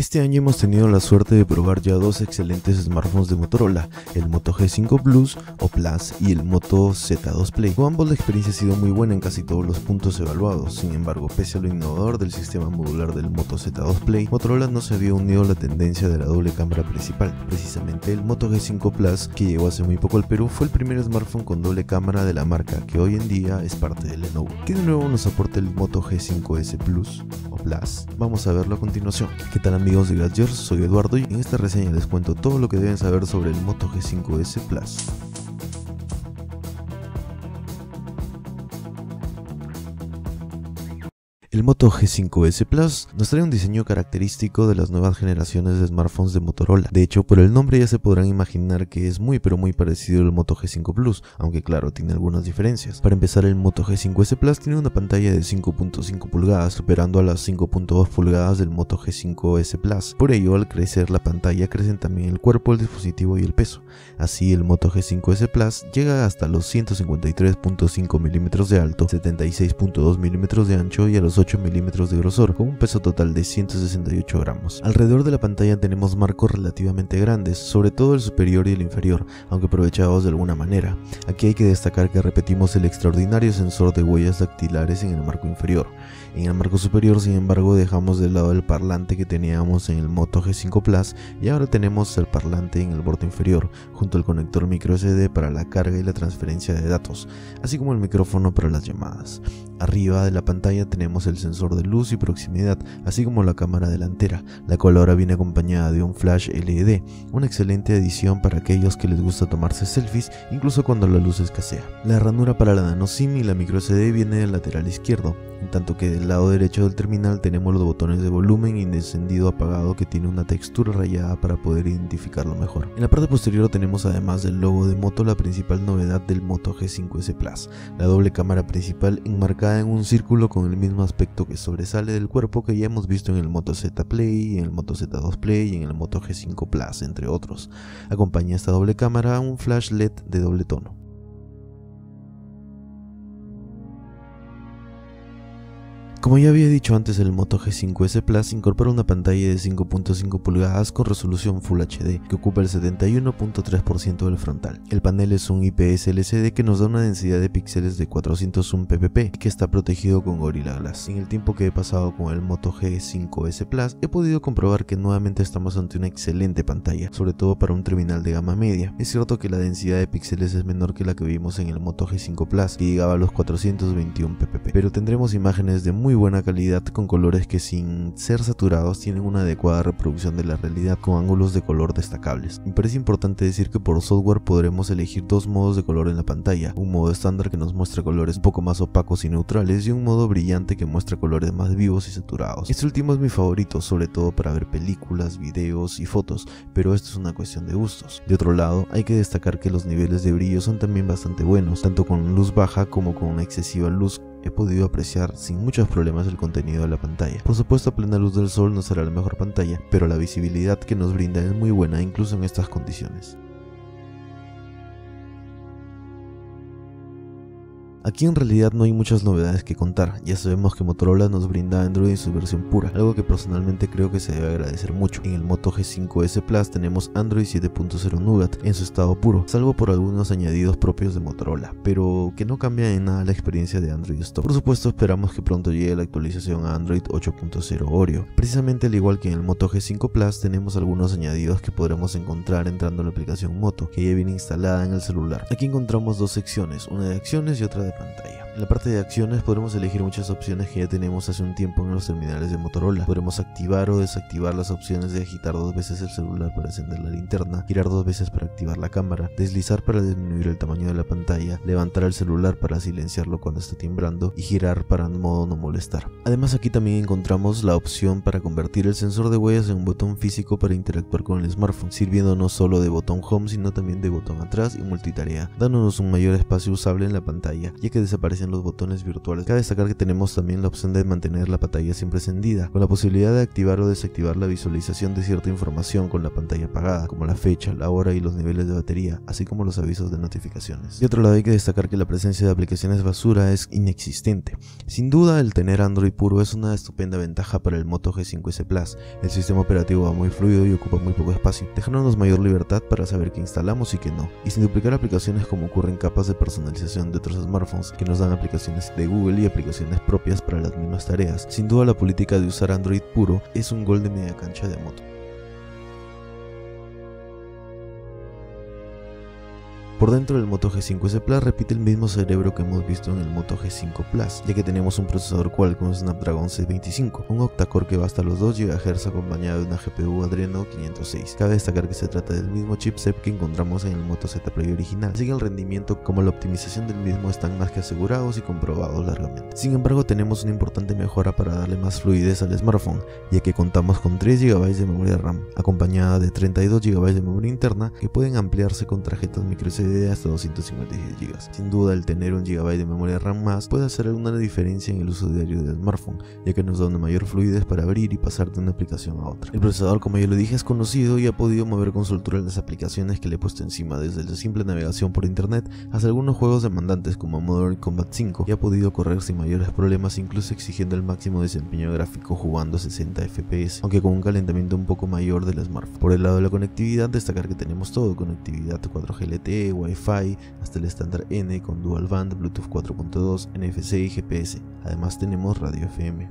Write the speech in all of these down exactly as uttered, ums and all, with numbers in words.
Este año hemos tenido la suerte de probar ya dos excelentes smartphones de Motorola, el Moto G cinco Plus o Plus y el Moto Z dos Play. Con ambos la experiencia ha sido muy buena en casi todos los puntos evaluados. Sin embargo, pese a lo innovador del sistema modular del Moto Z dos Play, Motorola no se había unido a la tendencia de la doble cámara principal. Precisamente el Moto G cinco Plus, que llegó hace muy poco al Perú, fue el primer smartphone con doble cámara de la marca, que hoy en día es parte de Lenovo. ¿Qué de nuevo nos aporta el Moto G cinco S Plus o Plus? Vamos a verlo a continuación. ¿Qué tal, amigos de Gadgets? Soy Eduardo y en esta reseña les cuento todo lo que deben saber sobre el Moto G cinco S Plus. El Moto G cinco S Plus nos trae un diseño característico de las nuevas generaciones de smartphones de Motorola. De hecho, por el nombre ya se podrán imaginar que es muy pero muy parecido al Moto G cinco Plus, aunque claro, tiene algunas diferencias. Para empezar, el Moto G cinco S Plus tiene una pantalla de cinco punto cinco pulgadas, superando a las cinco punto dos pulgadas del Moto G cinco S Plus. Por ello, al crecer la pantalla, crecen también el cuerpo, el dispositivo y el peso. Así, el Moto G cinco S Plus llega hasta los ciento cincuenta y tres punto cinco milímetros de alto, setenta y seis punto dos milímetros de ancho y a los ocho milímetros de grosor, con un peso total de ciento sesenta y ocho gramos. Alrededor de la pantalla tenemos marcos relativamente grandes, sobre todo el superior y el inferior, aunque aprovechados de alguna manera. Aquí hay que destacar que repetimos el extraordinario sensor de huellas dactilares en el marco inferior. En el marco superior, sin embargo, dejamos de lado el parlante que teníamos en el Moto G cinco Plus y ahora tenemos el parlante en el borde inferior, junto al conector micro S D para la carga y la transferencia de datos, así como el micrófono para las llamadas. Arriba de la pantalla tenemos el sensor de luz y proximidad, así como la cámara delantera, la cual ahora viene acompañada de un flash L E D, una excelente adición para aquellos que les gusta tomarse selfies, incluso cuando la luz escasea. La ranura para la nano SIM y la micro S D viene del lateral izquierdo, en tanto que del lado derecho del terminal tenemos los botones de volumen y de encendido apagado, que tiene una textura rayada para poder identificarlo mejor. En la parte posterior tenemos, además del logo de Moto, la principal novedad del Moto G cinco S Plus, la doble cámara principal enmarcada en un círculo con el mismo aspecto que sobresale del cuerpo que ya hemos visto en el Moto Z Play, en el Moto Z dos Play y en el Moto G cinco Plus, entre otros. Acompaña esta doble cámara un flash L E D de doble tono. Como ya había dicho antes, el Moto G cinco S Plus incorpora una pantalla de cinco punto cinco pulgadas con resolución Full H D que ocupa el setenta y uno punto tres por ciento del frontal. El panel es un I P S L C D que nos da una densidad de píxeles de cuatrocientos un p p p y que está protegido con Gorilla Glass. En el tiempo que he pasado con el Moto G cinco S Plus, he podido comprobar que nuevamente estamos ante una excelente pantalla, sobre todo para un terminal de gama media. Es cierto que la densidad de píxeles es menor que la que vimos en el Moto G cinco Plus, que llegaba a los cuatrocientos veintiún p p p, pero tendremos imágenes de muy Muy buena calidad con colores que, sin ser saturados, tienen una adecuada reproducción de la realidad con ángulos de color destacables. Me parece importante decir que por software podremos elegir dos modos de color en la pantalla, un modo estándar que nos muestra colores un poco más opacos y neutrales y un modo brillante que muestra colores más vivos y saturados. Este último es mi favorito, sobre todo para ver películas, videos y fotos, pero esto es una cuestión de gustos. De otro lado, hay que destacar que los niveles de brillo son también bastante buenos, tanto con luz baja como con una excesiva luz. He podido apreciar sin muchos problemas el contenido de la pantalla. Por supuesto, a plena luz del sol no será la mejor pantalla, pero la visibilidad que nos brinda es muy buena incluso en estas condiciones. Aquí en realidad no hay muchas novedades que contar, ya sabemos que Motorola nos brinda Android en su versión pura, algo que personalmente creo que se debe agradecer mucho. En el Moto G cinco S Plus tenemos Android siete punto cero Nougat en su estado puro, salvo por algunos añadidos propios de Motorola, pero que no cambia en nada la experiencia de Android Stock. Por supuesto, esperamos que pronto llegue la actualización a Android ocho punto cero Oreo. Precisamente al igual que en el Moto G cinco Plus, tenemos algunos añadidos que podremos encontrar entrando a la aplicación Moto, que ya viene instalada en el celular. Aquí encontramos dos secciones, una de acciones y otra de pantalla. En la parte de acciones podremos elegir muchas opciones que ya tenemos hace un tiempo en los terminales de Motorola. Podremos activar o desactivar las opciones de agitar dos veces el celular para encender la linterna, girar dos veces para activar la cámara, deslizar para disminuir el tamaño de la pantalla, levantar el celular para silenciarlo cuando está timbrando y girar para modo no molestar. Además, aquí también encontramos la opción para convertir el sensor de huellas en un botón físico para interactuar con el smartphone, sirviendo no solo de botón home sino también de botón atrás y multitarea, dándonos un mayor espacio usable en la pantalla, ya que desaparece aparecen los botones virtuales. Cabe destacar que tenemos también la opción de mantener la pantalla siempre encendida, con la posibilidad de activar o desactivar la visualización de cierta información con la pantalla apagada, como la fecha, la hora y los niveles de batería, así como los avisos de notificaciones. De otro lado, hay que destacar que la presencia de aplicaciones basura es inexistente. Sin duda, el tener Android puro es una estupenda ventaja para el Moto G cinco S Plus. El sistema operativo va muy fluido y ocupa muy poco espacio, dejándonos mayor libertad para saber qué instalamos y qué no, y sin duplicar aplicaciones como ocurre en capas de personalización de otros smartphones que nos dan aplicaciones de Google y aplicaciones propias para las mismas tareas. Sin duda, la política de usar Android puro es un gol de media cancha de Moto. Por dentro del Moto G cinco S Plus repite el mismo cerebro que hemos visto en el Moto G cinco Plus, ya que tenemos un procesador Qualcomm Snapdragon seiscientos veinticinco, un octa-core que va hasta los dos gigahertz acompañado de una G P U Adreno quinientos seis. Cabe destacar que se trata del mismo chipset que encontramos en el Moto Z Play original, así que el rendimiento como la optimización del mismo están más que asegurados y comprobados largamente. Sin embargo, tenemos una importante mejora para darle más fluidez al smartphone, ya que contamos con tres gigabytes de memoria RAM, acompañada de treinta y dos gigabytes de memoria interna que pueden ampliarse con tarjetas microSD de hasta doscientos cincuenta y seis gigas. Sin duda, el tener un gigabyte de memoria RAM más puede hacer alguna diferencia en el uso diario del smartphone, ya que nos da una mayor fluidez para abrir y pasar de una aplicación a otra. El procesador, como ya lo dije, es conocido y ha podido mover con soltura las aplicaciones que le he puesto encima, desde la simple navegación por internet hasta algunos juegos demandantes como Modern Combat cinco, y ha podido correr sin mayores problemas, incluso exigiendo el máximo desempeño gráfico jugando a sesenta F P S, aunque con un calentamiento un poco mayor del smartphone. Por el lado de la conectividad, destacar que tenemos todo: conectividad cuatro G L T E, Wi-Fi, hasta el estándar N con Dual Band, Bluetooth cuatro punto dos, N F C y G P S. Además tenemos radio F M.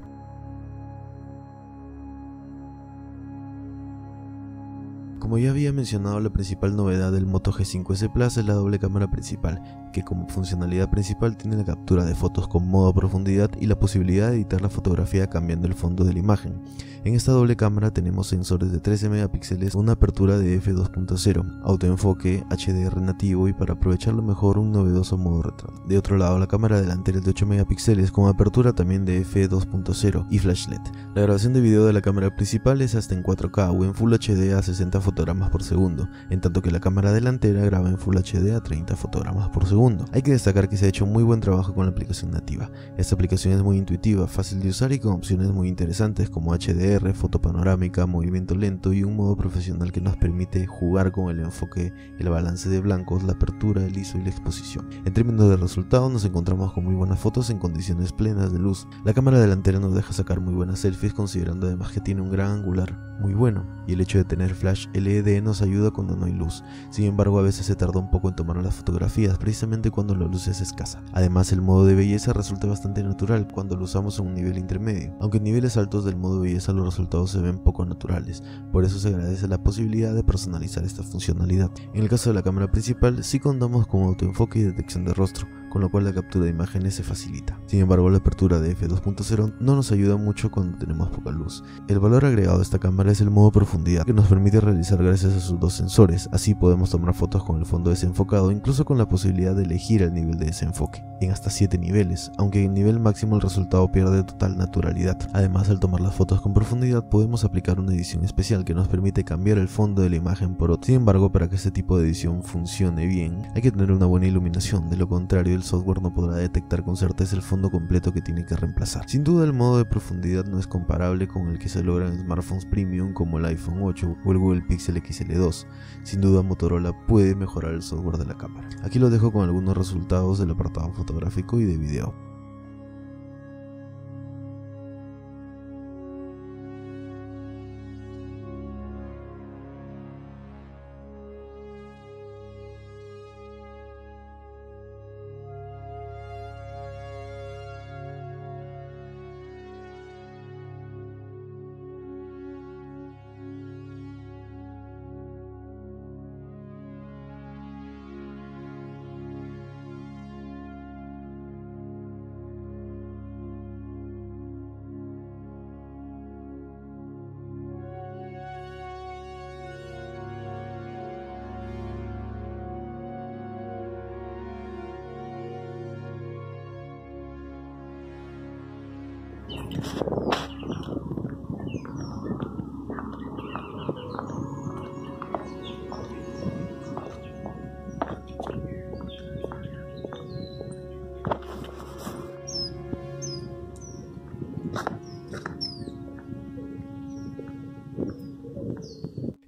Como ya había mencionado, la principal novedad del Moto G cinco S Plus es la doble cámara principal, que como funcionalidad principal tiene la captura de fotos con modo profundidad y la posibilidad de editar la fotografía cambiando el fondo de la imagen. En esta doble cámara tenemos sensores de trece megapíxeles, una apertura de f dos punto cero, autoenfoque, H D R nativo y, para aprovecharlo mejor, un novedoso modo retrato. De otro lado, la cámara delantera es de ocho megapíxeles con apertura también de f dos punto cero y flash L E D. La grabación de video de la cámara principal es hasta en cuatro K o en Full H D a sesenta fotogramas por segundo, en tanto que la cámara delantera graba en Full H D a treinta fotogramas por segundo. Hay que destacar que se ha hecho muy buen trabajo con la aplicación nativa. Esta aplicación es muy intuitiva, fácil de usar y con opciones muy interesantes como H D R, foto panorámica, movimiento lento y un modo profesional que nos permite jugar con el enfoque, el balance de blancos, la apertura, el I S O y la exposición. En términos de resultados, nos encontramos con muy buenas fotos en condiciones plenas de luz. La cámara delantera nos deja sacar muy buenas selfies, considerando además que tiene un gran angular muy bueno, y el hecho de tener flash L E D nos ayuda cuando no hay luz. Sin embargo, a veces se tarda un poco en tomar las fotografías, precisamente cuando la luz es escasa. Además, el modo de belleza resulta bastante natural cuando lo usamos en un nivel intermedio, aunque en niveles altos del modo belleza los resultados se ven poco naturales. Por eso se agradece la posibilidad de personalizar esta funcionalidad. En el caso de la cámara principal, sí contamos con autoenfoque y detección de rostro, con lo cual la captura de imágenes se facilita. Sin embargo, la apertura de f dos punto cero no nos ayuda mucho cuando tenemos poca luz. El valor agregado de esta cámara es el modo profundidad, que nos permite realizar gracias a sus dos sensores. Así podemos tomar fotos con el fondo desenfocado, incluso con la posibilidad de elegir el nivel de desenfoque, en hasta siete niveles, aunque en nivel máximo el resultado pierde total naturalidad. Además, al tomar las fotos con profundidad podemos aplicar una edición especial que nos permite cambiar el fondo de la imagen por otro. Sin embargo, para que este tipo de edición funcione bien, hay que tener una buena iluminación, de lo contrario el software no podrá detectar con certeza el fondo completo que tiene que reemplazar. Sin duda, el modo de profundidad no es comparable con el que se logra en smartphones premium como el iPhone ocho o el Google Pixel X L dos. Sin duda, Motorola puede mejorar el software de la cámara. Aquí lo dejo con algunos resultados del apartado fotográfico y de video.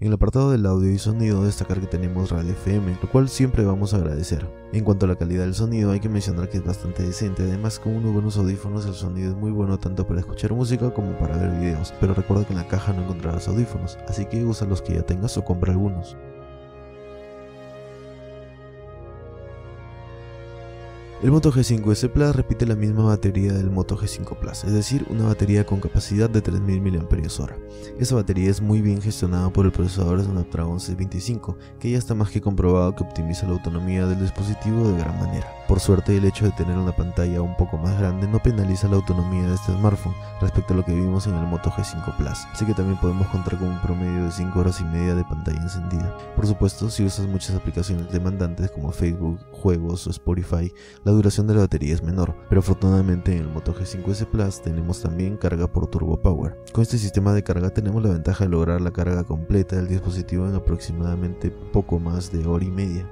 En el apartado del audio y sonido, destacar que tenemos radio F M, lo cual siempre vamos a agradecer. En cuanto a la calidad del sonido, hay que mencionar que es bastante decente, además con unos buenos audífonos el sonido es muy bueno tanto para escuchar música como para ver videos, pero recuerda que en la caja no encontrarás audífonos, así que usa los que ya tengas o compra algunos. El Moto G cinco S Plus repite la misma batería del Moto G cinco Plus, es decir, una batería con capacidad de tres mil miliamperios hora. Esa batería es muy bien gestionada por el procesador Snapdragon seiscientos veinticinco, que ya está más que comprobado que optimiza la autonomía del dispositivo de gran manera. Por suerte, el hecho de tener una pantalla un poco más grande no penaliza la autonomía de este smartphone respecto a lo que vimos en el Moto G cinco Plus, así que también podemos contar con un promedio de cinco horas y media de pantalla encendida. Por supuesto, si usas muchas aplicaciones demandantes como Facebook, juegos o Spotify, la duración de la batería es menor, pero afortunadamente en el Moto G cinco S Plus tenemos también carga por Turbo Power. Con este sistema de carga tenemos la ventaja de lograr la carga completa del dispositivo en aproximadamente poco más de hora y media.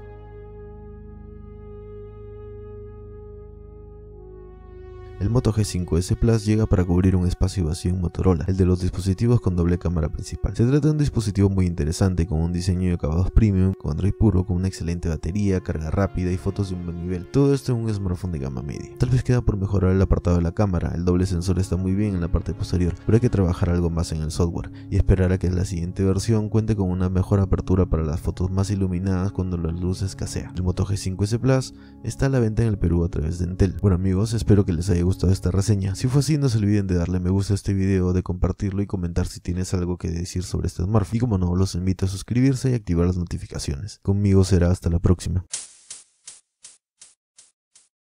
El Moto G cinco S Plus llega para cubrir un espacio vacío en Motorola, el de los dispositivos con doble cámara principal. Se trata de un dispositivo muy interesante con un diseño de acabados premium, con Android puro, con una excelente batería, carga rápida y fotos de un buen nivel. Todo esto en un smartphone de gama media. Tal vez queda por mejorar el apartado de la cámara, el doble sensor está muy bien en la parte posterior, pero hay que trabajar algo más en el software y esperar a que la siguiente versión cuente con una mejor apertura para las fotos más iluminadas cuando la luz escasea. El Moto G cinco S Plus está a la venta en el Perú a través de Entel. Bueno amigos, espero que les haya gustado esta reseña. Si fue así, no se olviden de darle me gusta a este video, de compartirlo y comentar si tienes algo que decir sobre este smartphone. Y como no, los invito a suscribirse y activar las notificaciones. Conmigo será hasta la próxima.